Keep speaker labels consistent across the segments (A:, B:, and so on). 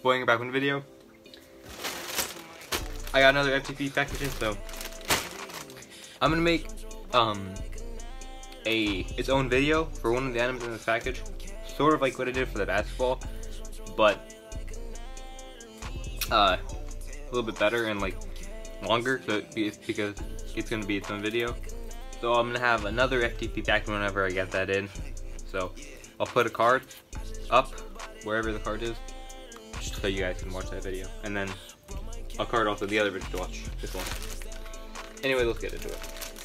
A: spoiling a back one video. I got another FTP packaging, so I'm gonna make its own video for one of the items in this package, sort of like what I did for the basketball, but a little bit better and like longer, so because it's gonna be its own video. So I'm gonna have another FTP package whenever I get that in. So I'll put a card up wherever the card is, just so you guys can watch that video, and then I'll card also the other video to watch this one. Anyway, let's get into it.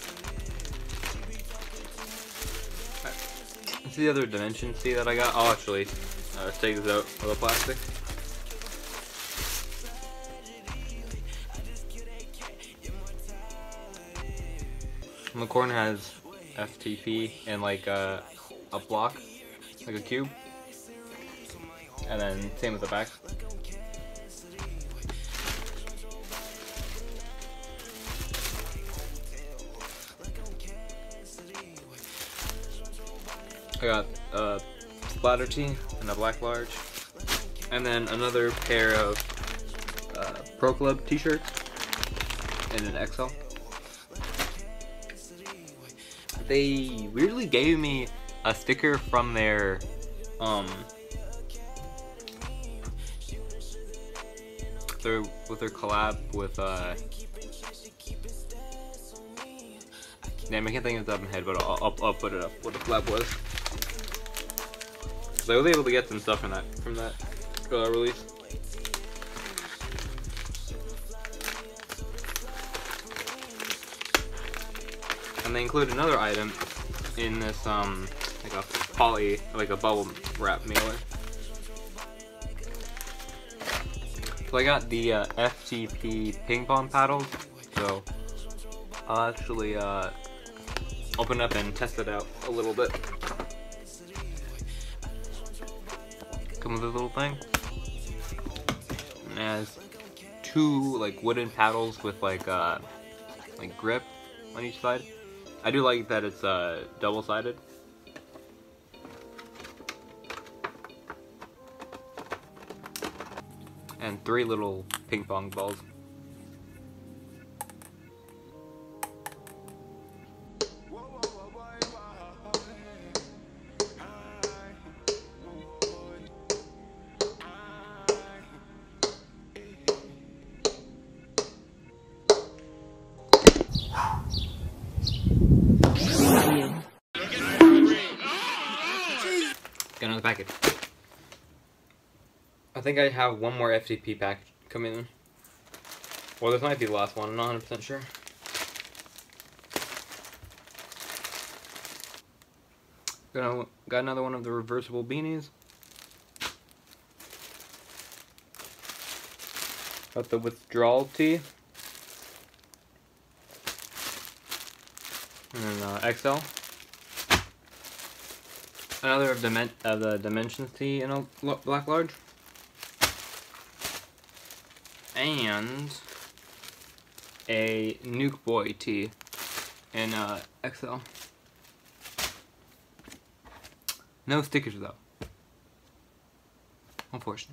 A: Right. This is the other dimension C that I got. I'll actually take this out of the plastic. And the corner has FTP and like a block, like a cube, and then same with the back. I got a splatter tee and a black large, and then another pair of Pro Club t-shirts and an XL. They weirdly gave me a sticker from their with their collab with damn, I can't think of it off my head, but I'll put it up what the collab was. So I was able to get some stuff from that release. And they include another item in this like a bubble wrap mailer. So I got the FTP ping pong paddles. So I'll actually open up and test it out a little bit. Come with a little thing. And it has two like wooden paddles with like grip on each side. I do like that it's double-sided. And 3 little ping pong balls. Got another package. I think I have one more FTP pack coming in. Well, this might be the last one, I'm not 100% sure. Got another one of the reversible beanies. Got the withdrawal tee. And then XL. Another of the Dimensions tee in a black large. And a Nuke Boy tee in XL. No stickers though, unfortunately.